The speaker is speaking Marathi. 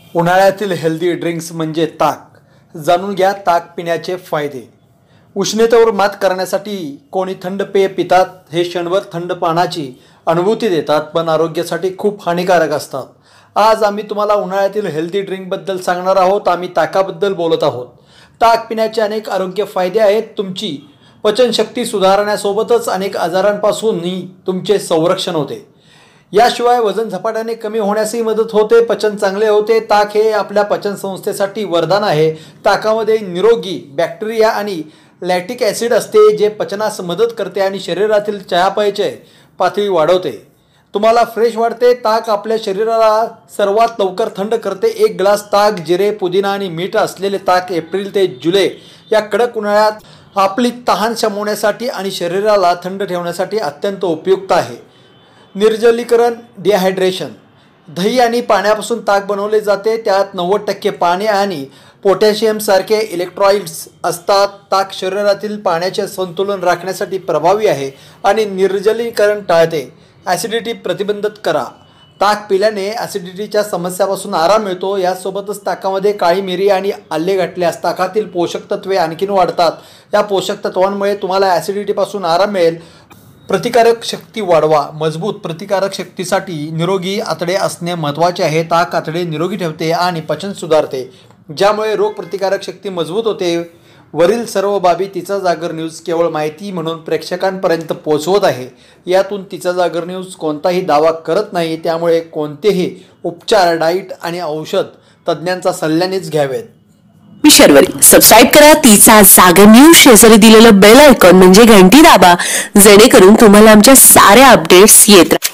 उन्हाळ्यातील हेल्दी ड्रिंक्स म्हणजे ताक। जाणून घ्या ताक पिण्याचे फायदे। उष्णतेवर मात करण्यासाठी कोणी थंड पेय पितात, हे क्षणभर थंड पानाची अनुभूती देतात पण आरोग्यासाठी खूप हानिकारक असतात। आज आम्ही तुम्हाला उन्हाळ्यातील हेल्दी ड्रिंक बद्दल सांगणार आहोत। आम्ही ताकाबद्दल बोलत आहोत। ताक पिण्याचे अनेक आरोग्य फायदे आहेत। तुमची पचनशक्ती सुधारण्यासोबतच अनेक आजारांपासूनही तुमचे संरक्षण होते। याशिवाय वजन झपाट्याने कमी होण्यासही मदत होते, पचन चांगले होते। ताक हे आपल्या पचन संस्थेसाठी वरदान आहे। ताकामध्ये निरोगी बॅक्टेरिया आणि लॅक्टिक ॲसिड असते, जे पचनास मदत करते आणि शरीरातील चयापचय पातळी वाढवते। तुम्हाला फ्रेश वाटते। ताक आपल्या शरीराला सर्वात लवकर थंड करते। एक ग्लास ताक, जिरे, पुदिना आणि मीठ असलेले ताक एप्रिल ते जुलै या कडक उन्हाळ्यात आपली तहान शमवण्यासाठी आणि शरीराला थंड ठेवण्यासाठी अत्यंत उपयुक्त आहे। निर्जलीकरण, डिहायड्रेशन। दही आणि पाण्यापासून ताक बनवले जाते। त्यात 90% पाणी आणि पोटॅशियम सारखे इलेक्ट्रोलाइट्स असतात। ताक शरीरातील पाण्याचे संतुलन राखण्यासाठी प्रभावी आहे आणि निर्जलीकरण टाळते। ॲसिडिटी प्रतिबंधित करा। ताक पिल्याने ॲसिडिटीच्या समस्यापासून आराम मिळतो। यासोबतच ताकामध्ये काळी मिरी आणि आले घातल्यास ताकातील पोषक तत्वे आणखीन वाढतात। या पोषक तत्वांमुळे तुम्हाला ॲसिडिटीपासून आराम मिळेल। प्रतिकारक शक्ती वाढवा। मजबूत प्रतिकारक शक्तीसाठी निरोगी आतडे असणे महत्त्वाचे आहे। ताक आतडे निरोगी ठेवते आणि पचन सुधारते, ज्यामुळे रोगप्रतिकारक शक्ती मजबूत होते। वरील सर्व बाबी तिचा जागर न्यूज केवळ माहिती म्हणून प्रेक्षकांपर्यंत पोहोचवत आहे। यातून तिचा जागर न्यूज कोणताही दावा करत नाही, त्यामुळे कोणतेही उपचार, डाईट आणि औषध तज्ज्ञांचा सल्ल्यानेच घ्यावेत। शर्वरी सबस्क्राइब करा तिचा जागर न्यूज। शेजारी दिलेलं बेल आयकॉन म्हणजे घंटी दाबा, जेणेकरून तुम्हाला आमच्या साऱ्या अपडेट्स येत